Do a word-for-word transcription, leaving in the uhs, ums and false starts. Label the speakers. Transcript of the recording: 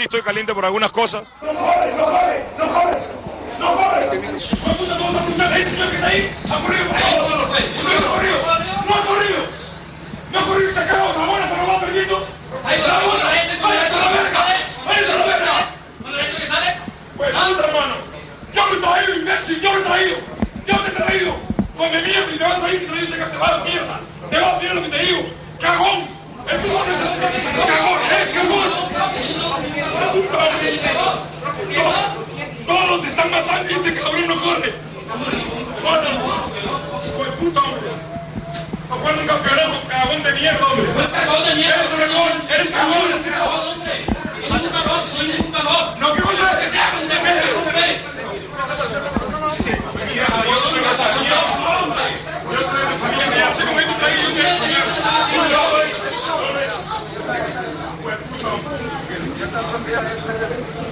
Speaker 1: sí estoy caliente por algunas cosas.
Speaker 2: ¡No corre, no corre, no corre! ¡No corre! ¡No puta, no puta! ¡Ese señor que está ahí ha corrido! ¡No ha corrido! ¡No ha corrido! ¡No ha corrido! ¡Se ha cagado! ¡Ramona, pero va perdiendo! ¡Ramona! ¡Váyase a la verga! ¡Váyase a la verga!
Speaker 3: ¿No le he dicho que sale?
Speaker 2: Pues puta, hermano. Yo lo he traído, imbécil. Yo lo he traído. Yo te he traído. Come mierda y te vas a ir y te dices que te vas a la mierda. Te vas a mierda lo que te digo. ¡Cagón! ¡El cagón! ¡Es cagón! ¡Puta madre! Todos, todos se están matando y este cabrón no corre. ¡Corre! ¡Pues puta, hombre! ¡No juegan un campeonato, cagón de mierda, hombre!
Speaker 3: ¡Cagón de mierda!
Speaker 2: ¡Eres cagón! ¡Eres cagón!
Speaker 3: ¡Cagón, hombre! ¡No es un cagón, no es un cagón!
Speaker 2: ¡No, qué cosa!
Speaker 3: ¡Que sea con usted!
Speaker 2: Mira, yo no me sabía. Yo no me sabía. Mira, chico, me he traído yo te he hecho mierda. No lo he hecho. No lo he hecho. Pues puta, hombre.